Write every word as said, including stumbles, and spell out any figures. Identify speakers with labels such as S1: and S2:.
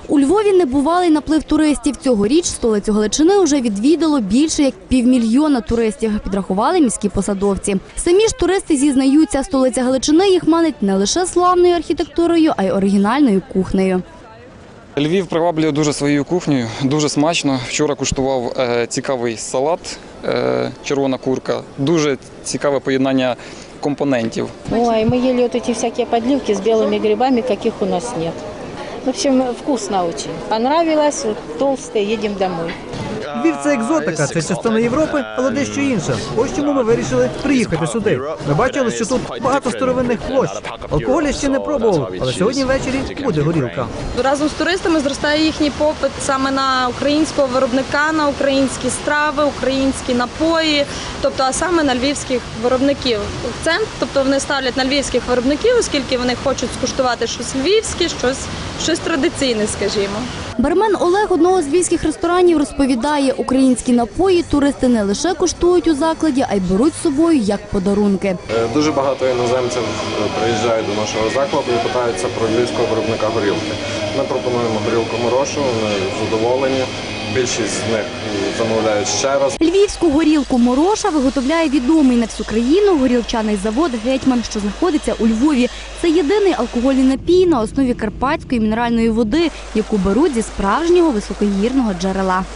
S1: У Львові небувалий наплив туристів. Цьогоріч столицю Галичини вже відвідало більше як півмільйона туристів, підрахували міські посадовці. Самі ж туристи зізнаються, столиця Галичини їх манить не лише славною архітектурою, а й оригінальною кухнею.
S2: Львів приваблює дуже своєю кухнею, дуже смачно. Вчора куштував е, цікавий салат, е, червона курка, дуже цікаве поєднання компонентів.
S3: Ой, мы ели вот эти всякие подливки с белыми грибами, каких у нас нет. В общем, вкусно очень. Понравилось, вот, толстые, едем домой.
S4: Львів – це екзотика, це частина Європи, але дещо інше. Ось чому ми вирішили приїхати сюди. Ми бачили, що тут багато старовинних площ. Алкоголя ще не пробував, але сьогодні ввечері буде горілка.
S5: Разом з туристами зростає їхній попит саме на українського виробника, на українські страви, українські напої, тобто а саме на львівських виробників. Акцент, тобто вони ставлять на львівських виробників, оскільки вони хочуть скуштувати щось львівське, щось, щось традиційне, скажімо.
S1: Бармен Олег одного з львівських ресторанів розповідає, українські напої туристи не лише коштують у закладі, а й беруть з собою як подарунки.
S6: Дуже багато іноземців приїжджають до нашого закладу і питаються про львівського виробника горілки. Ми пропонуємо горілку Морошу, вони задоволені. Більшість з них замовляють ще раз.
S1: Львівську горілку Мороша виготовляє відомий на всю країну горілчаний завод «Гетьман», що знаходиться у Львові. Це єдиний алкогольний напій на основі карпатської мінеральної води, яку беруть зі справжнього високогірного джерела.